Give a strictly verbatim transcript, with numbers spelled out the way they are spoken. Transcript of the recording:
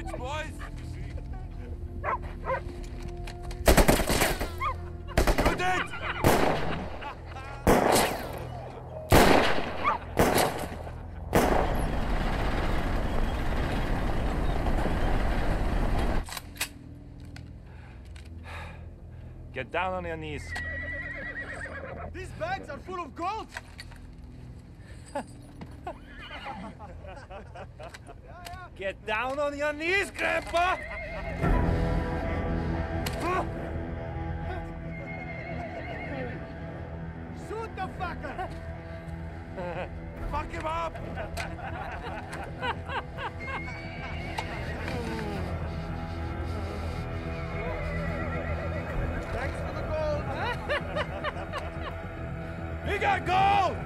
Bridge, boys! Shoot it! Get down on your knees. These bags are full of gold! Get down on your knees, Grandpa! Shoot the fucker! Fuck him up! Thanks for the gold! We got gold!